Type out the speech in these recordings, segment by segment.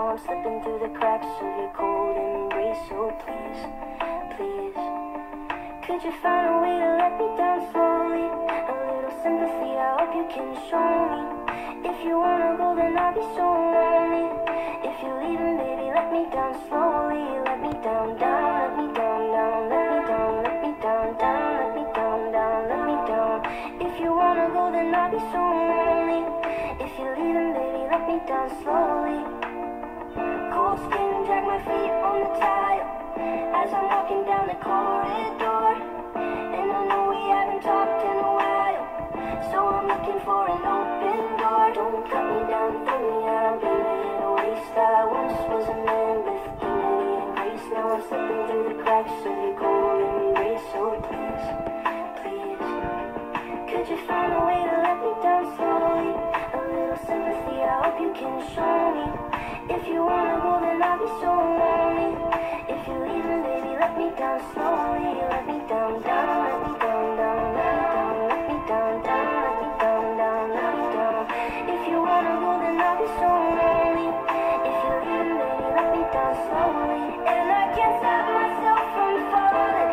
I'm slipping through the cracks of your cold embrace. So please, please, could you find a way to let me down slowly? A little sympathy, I hope you can show me. If you wanna go, then I'll be so lonely. If you're leaving, baby, let me down slowly. Let me down, down, let me down, down, let me down, let me down, down, let me down, down, let me down. If you wanna go, then I'll be so lonely. If you're leaving, baby, let me down slowly. Cold skin, drag my feet on the tile as I'm walking down the corridor. And I know we haven't talked in a while, so I'm looking for an open door. Don't cut me down, throw me out, leave me in a waste. I once was a man with dignity and grace. Now I'm slipping through the cracks of your cold embrace. So please, please, could you find a way to let me down slowly? A little sympathy, I hope you can show me. If you wanna go, then I'll be so lonely. If you're leaving, baby, let me down slowly. Let me down, down, let me down, down, let me down, let me down, down, let me down, down, let me down. If you wanna go, then I'll be so lonely. If you're leaving, baby, let me down slowly. And I can't stop myself from falling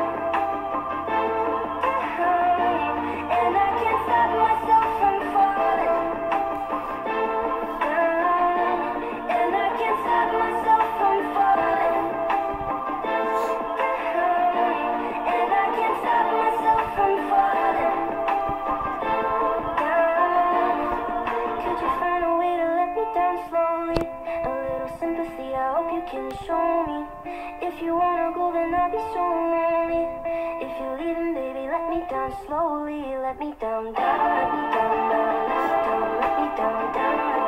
down. And I can't stop myself from falling down. And I can't stop myself from falling down. And I can't stop myself from falling down. Could you find a way to let me down slowly? A little sympathy, I hope you can show me. If you wanna go, then I'll be so lonely. If you're leaving, baby, let me down slowly. Let me down, down, let me down, down, let me down, down, let me down, down.